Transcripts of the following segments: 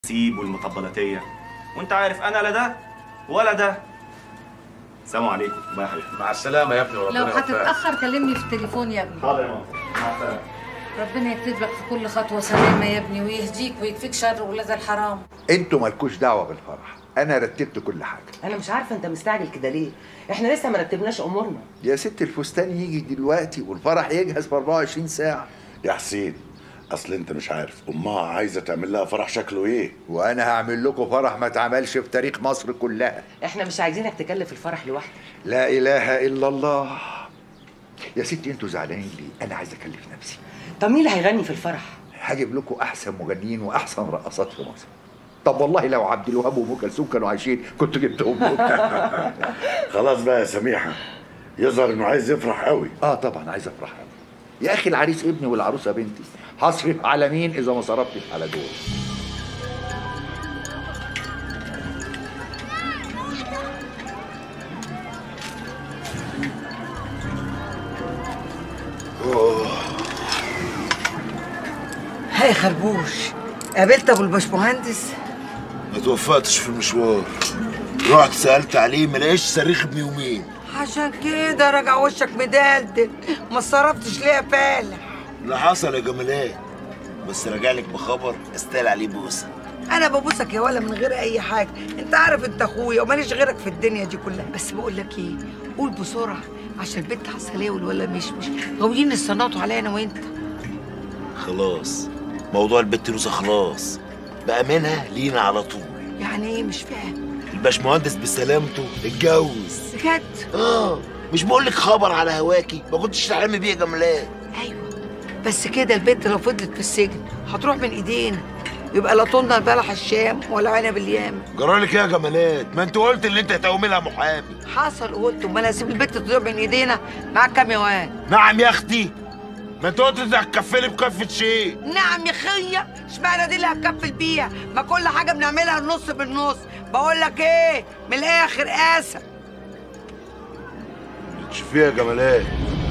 سيب والمطبلاتيه، وانت عارف انا لا ده ولا ده. السلام عليكم. باي يا حبيبي. مع السلامه يا ابني وربنا لو يوفقك. هتتاخر كلمني في التليفون يا ابني. حاضر يا ماما، مع السلامه. ربنا يكتب لك في كل خطوه سلامه يا ابني، ويهديك ويكفيك شر ولاد الحرام. انتوا مالكوش دعوه بالفرح، انا رتبت كل حاجه. انا مش عارفه انت مستعجل كده ليه؟ احنا لسه ما رتبناش امورنا. يا ست الفستان يجي دلوقتي والفرح يجهز في 24 ساعه. يا حسين، اصل انت مش عارف امها عايزه تعمل لها فرح شكله ايه، وانا هعمل لكم فرح ما اتعملش في تاريخ مصر كلها. احنا مش عايزينك تكلف الفرح لوحدك. لا اله الا الله. يا ستي انتوا زعلانين ليه؟ انا عايز اكلف نفسي. طب مين اللي هيغني في الفرح؟ هجيب لكم احسن مغنيين واحسن رقصات في مصر. طب والله لو عبد الوهاب وام كلثوم كانوا عايشين كنت جبتهم لكم. خلاص بقى يا سميحه، يظهر انه عايز يفرح قوي. طبعا عايز افرح قوي. يا اخي العريس ابني والعروسه بنتي، هصرف على مين اذا ما صرفتش على دول؟ هاي خربوش، قابلت ابو الباشمهندس؟ ما توفقتش في المشوار، رحت سألت عليه ما لقيتش صريخ ابن يومين. عشان كده راجع وشك مدلدل، ما صرفتش ليه يا فالح؟ اللي حصل يا جمالات، بس راجع لك بخبر استاهل عليه بوسه. انا ببوسك يا ولا من غير اي حاجه، انت عارف انت اخويا وماليش غيرك في الدنيا دي كلها. بس بقول لك ايه، قول بسرعه عشان البنت عسليه والولا مش غاويين الصناطوا عليا انا وانت. خلاص موضوع البت نوسه خلاص بقى منها لينا على طول. يعني ايه؟ مش فاهم. الباشمهندس بسلامته اتجوز. بجد؟ مش بقول لك خبر على هواكي ما كنتش تحلمي بيه يا جمالات. ايوه بس كده البنت لو فضلت في السجن هتروح من ايدينا، يبقى لا طولنا بلح الشام ولا عنب اليام. جرالك ايه يا جمالات؟ ما انت قلت ان انت هتقومي لها محامي. حصل قلت، امال اسيب البنت تضيع من ايدينا؟ معاك كام يا واد؟ نعم يا اختي، ما انت قلت انت هتكفلي بكفه شيء. نعم يا خيه، اشمعنى دي اللي هتكفل بيها؟ ما كل حاجه بنعملها النص بالنص. بقول لك ايه، من الاخر قاسى. تشوفيها يا جمالات.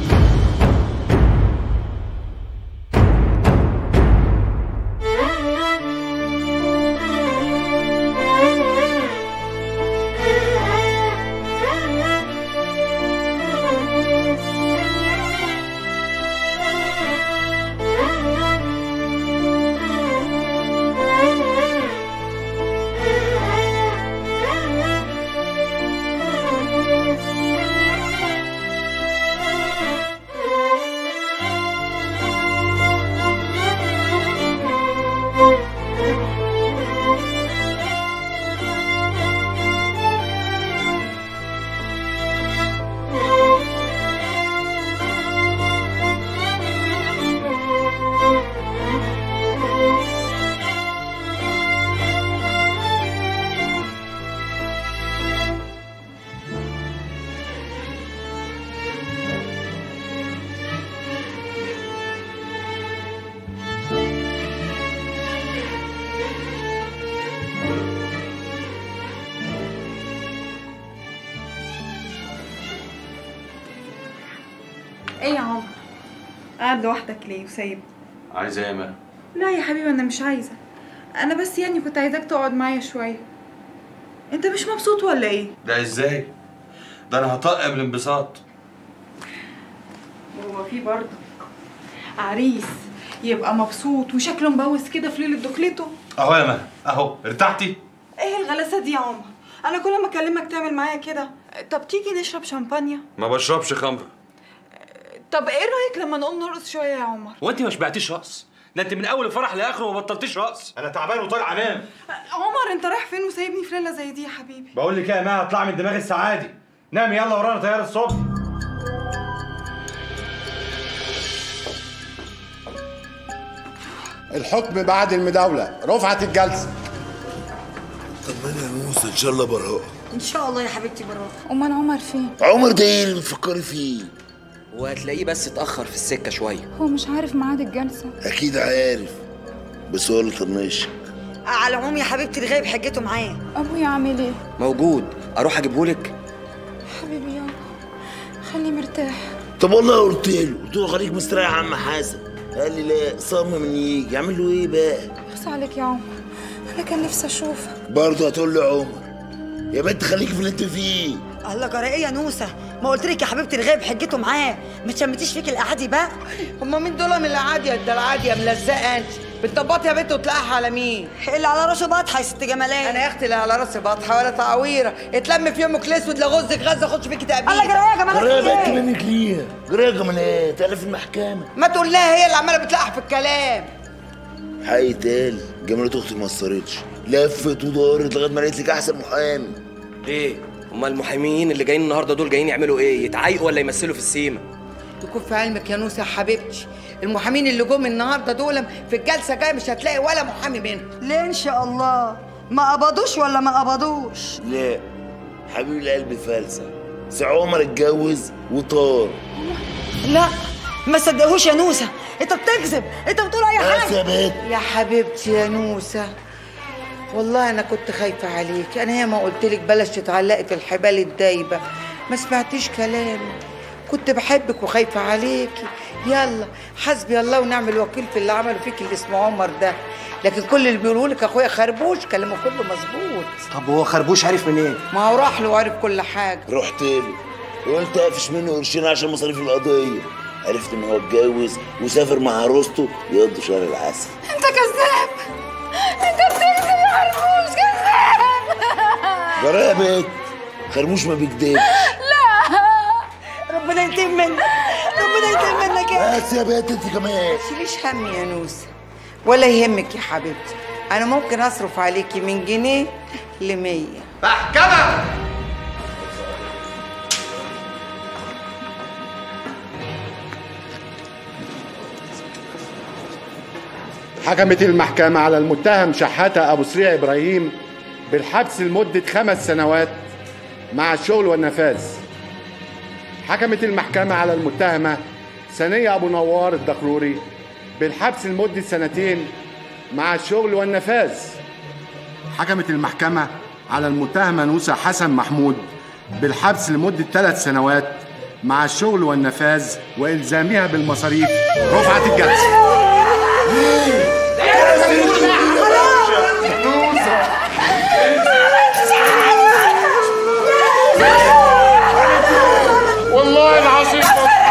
ايه يا عمر؟ قاعد لوحدك ليه وسايبني؟ عايزه ايه يا ماما؟ لا يا حبيبي انا مش عايزه، انا بس يعني كنت عايزاك تقعد معايا شويه. انت مش مبسوط ولا ايه؟ ده ازاي؟ ده انا هطقم الانبساط. هو في برضه عريس يبقى مبسوط وشكله مبوس كده في ليله دخلته؟ اهو يا ماما، اهو ارتحتي؟ ايه الغلاسه دي يا عمر؟ انا كل ما اكلمك تعمل معايا كده. طب تيجي نشرب شامبانيا؟ ما بشربش خمر. طب ايه رايك لما نقوم نرقص شويه يا عمر؟ وانت ما شبعتيش رقص؟ ده انت من اول الفرح لاخره ما بطلتيش رقص. انا تعبان وطالع انام. عمر انت رايح فين وسايبني في ليله زي دي يا حبيبي؟ بقول لك ايه يا ماما، اطلع من دماغي السعادي. نامي يلا ورانا طياره الصبح. الحكم بعد المداولة، رفعت الجلسة. طمني يا موسى ان شاء الله براءة. ان شاء الله يا حبيبتي براءة. امال عمر فين؟ عمر ده ايه اللي بتفكري فيه؟ وهتلاقيه بس اتأخر في السكة شوية. هو مش عارف ميعاد الجلسة؟ اكيد عارف، بس هو اللي طنشك. على العموم يا حبيبتي الغايب حجته معاه. ابويا عامل ايه؟ موجود، أروح أجيبهولك؟ حبيبي يابا خليه مرتاح. طب والله قلت له خليك مستريح يا عم حسن، قال لي لا صمم ان يجي. اعمل له ايه بقى؟ اخس عليك يا عمر، انا كان نفسي اشوفك. برضه هتقول لي عمر؟ يا بنت خليكي في اللي انت فيه. الله جرى ايه يا نوسه؟ ما قلت لك يا حبيبتي الغايب حجته معاه، ما تشمتيش فيك الاعادي بقى. هما مين دول من الاعادي؟ ده العادي يا ملزقه انت. بتطبطي يا بنت وتلاقيها على مين؟ اللي على راسه بطحه يا ست جمالات. انا يا اختي لا على راسي بطحه ولا تعويره، اتلم في يومك الاسود لغزك غزه اخش فيكي تقبيل. الله جرى ايه يا جمالات؟ جرى يا بنت منك ليه؟ جرى يا جمالات؟ انا في المحكمه. ما تقول لها هي اللي عماله بتلقح في الكلام. حقيقي تال جمالات اختي ما قصرتش، لفت ودارت لغايه ما لقيت لك احسن محامي. ايه؟ هما المحاميين اللي جايين النهارده دول جايين يعملوا ايه؟ يتعايقوا ولا يمثلوا في السيما؟ تكون في علمك يا نوسه يا حبيبتي، المحامين اللي جم النهارده دول في الجلسه الجايه مش هتلاقي ولا محامي منهم. ليه ان شاء الله؟ ما قبضوش ولا ما قبضوش؟ لا حبيب القلب فالسه، سي عمر اتجوز وطار. لا ما صدقهوش يا نوسه، انت بتكذب، انت بتقول اي حاجه. بس يا بنت يا حبيبتي يا نوسه، والله انا كنت خايفه عليك، انا ياما قلت لك بلاش تتعلقي في الحبال الدايبه، ما سمعتيش كلامي، كنت بحبك وخايفه عليكي. يلا حسبي الله ونعم الوكيل في اللي عمله فيك اللي اسمه عمر ده، لكن كل اللي بيقولوا لك اخويا خربوش كلامه كله مظبوط. طب هو خربوش عارف منين؟ ما هو راح له وعرف كل حاجه. رحت له وقلت اقفش منه قرشين عشان مصاريف القضيه، عرفت ان هو اتجوز وسافر مع عروسته يقضوا شهر العسل. انت كذاب، انت بتكذب يا خربوش، كذاب. جرى يا بنت خربوش ما بيكدبش. لا ربنا ينتقم منك، ربنا ينتقم منك يا بس يا بنت انت كمان ما تشيليش هم يا نوسه ولا يهمك يا حبيبتي، انا ممكن اصرف عليكي من جنيه ل100. محكمة. حكمت المحكمة على المتهم شحاتة أبو سريع إبراهيم بالحبس لمدة 5 سنوات مع الشغل والنفاذ. حكمت المحكمة على المتهمة ثانية أبو نوار الدخروري بالحبس لمدة 2 مع الشغل والنفاذ. حكمت المحكمة على المتهمة نوسة حسن محمود بالحبس لمدة 3 سنوات مع الشغل والنفاذ وإلزامها بالمصاريف. رفعت الجلسة. والله العظيم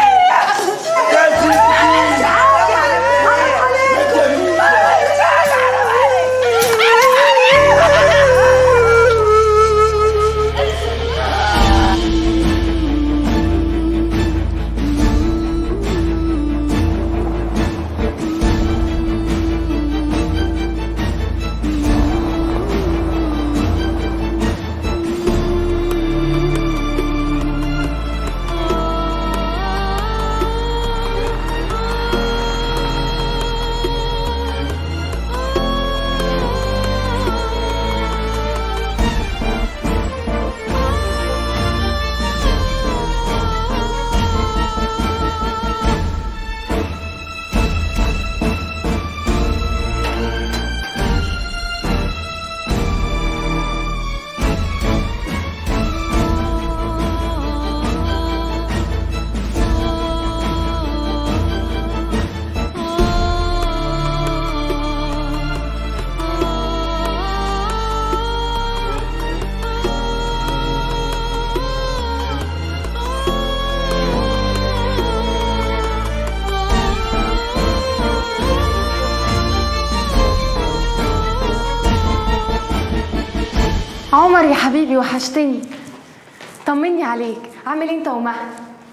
عمر يا حبيبي وحشتني. طمني عليك، عامل انت ومها؟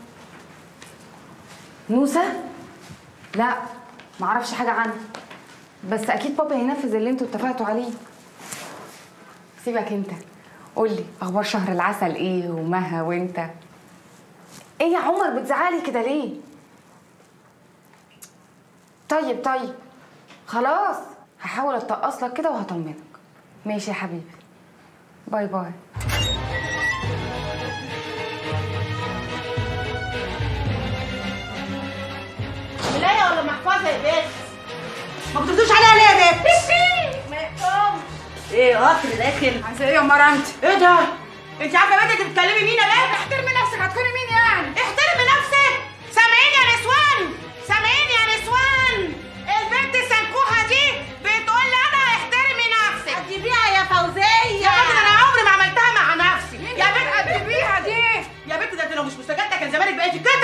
نوسة؟ لا معرفش حاجة عنها، بس اكيد بابا هينفذ اللي انتوا اتفقتوا عليه. سيبك انت، قولي اخبار شهر العسل ايه ومها وانت؟ ايه يا عمر بتزعلي كده ليه؟ طيب خلاص هحاول اتقص لك كده وهطمنك. ماشي يا حبيبي، باي باي. ملاية ولا محفظة يا بنت؟ ما بتردوش عليها ليه يا بنت؟ ما يحكمش. ايه قطر داخل؟ عايزة ايه يا مرة انت؟ ايه ده؟ انت عارفة يا بنت انت بتكلمي مين يا بنت؟ احترمي نفسك، هتكوني مين يعني؟ احترمي نفسك! سامعين يا نسوان؟ سامعين يا نسوان؟ البنت السنكوحة دي بتقول لي انا احترمي نفسك. مش مستجده كان زمانك بقيتي كده.